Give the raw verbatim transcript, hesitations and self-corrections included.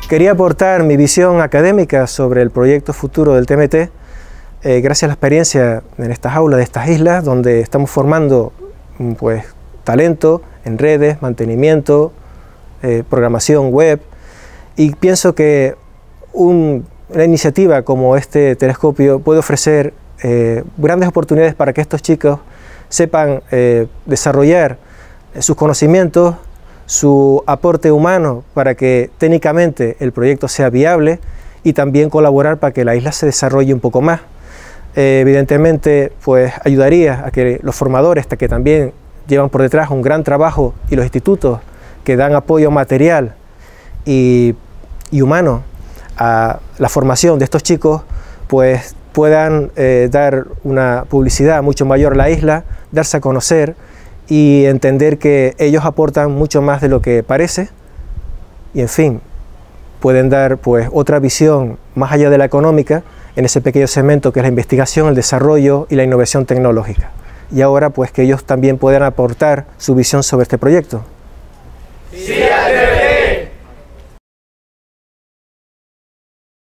Quería aportar mi visión académica sobre el proyecto futuro del T M T, eh, gracias a la experiencia en estas aulas de estas islas, donde estamos formando pues, talento en redes, mantenimiento, eh, programación web, y pienso que un, una iniciativa como este telescopio puede ofrecer eh, grandes oportunidades para que estos chicos sepan eh, desarrollar sus conocimientos, su aporte humano para que técnicamente el proyecto sea viable y también colaborar para que la isla se desarrolle un poco más. Eh, evidentemente, pues ayudaría a que los formadores, que también llevan por detrás un gran trabajo, y los institutos que dan apoyo material y, y humano a la formación de estos chicos, pues puedan eh, dar una publicidad mucho mayor a la isla, darse a conocer y entender que ellos aportan mucho más de lo que parece y, en fin, pueden dar pues otra visión más allá de la económica en ese pequeño segmento que es la investigación, el desarrollo y la innovación tecnológica. Y ahora pues que ellos también puedan aportar su visión sobre este proyecto.